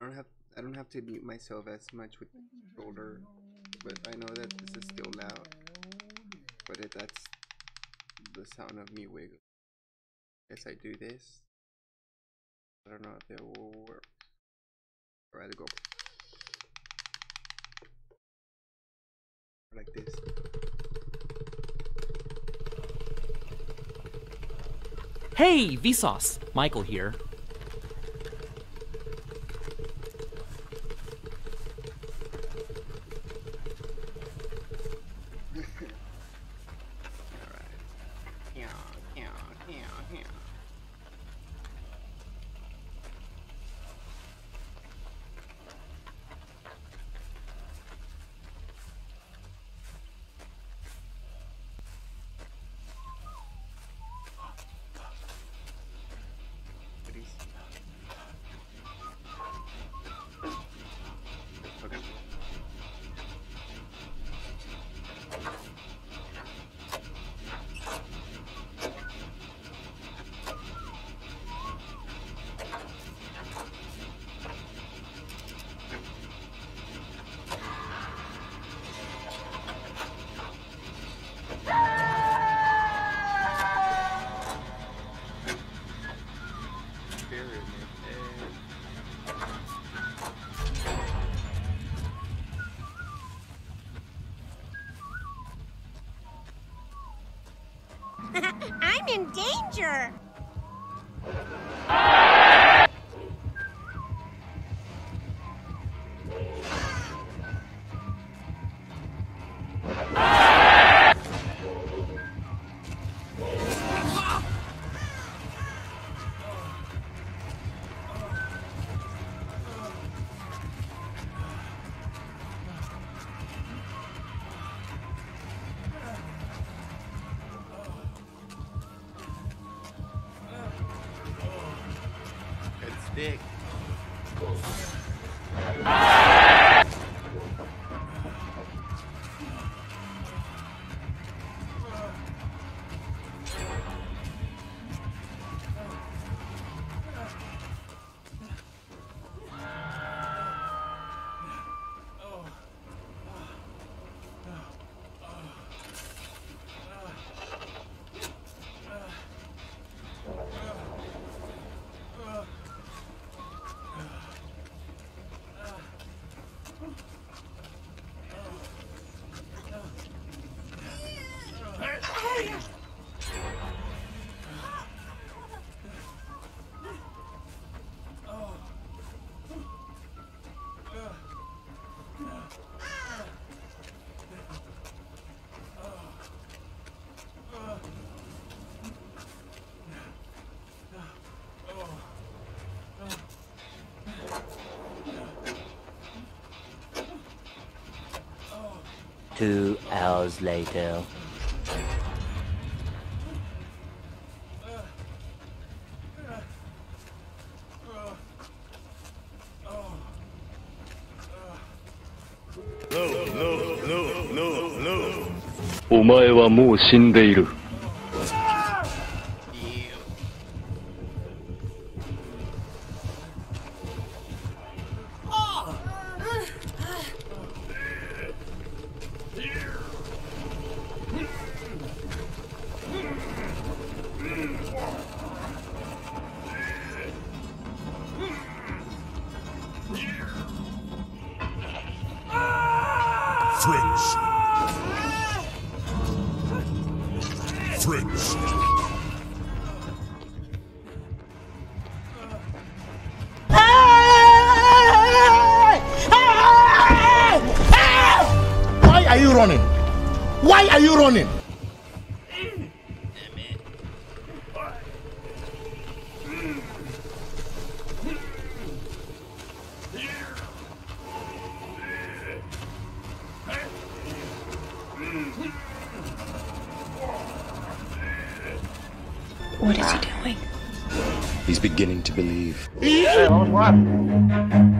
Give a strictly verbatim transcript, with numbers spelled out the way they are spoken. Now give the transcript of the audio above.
I don't have I don't have to mute myself as much with the controller, but I know that this is still loud. But it, that's the sound of me wiggle. Guess I do this. I don't know if it will work. Alright, go. Like this. Hey, Vsauce! Michael here. I'm in danger! Big. Two hours later. No, no, no, no, no. お前はもう死んでいる。 Friends. Friends. Why are you running? Why are you running? What is he doing? He's beginning to believe. Hey, what?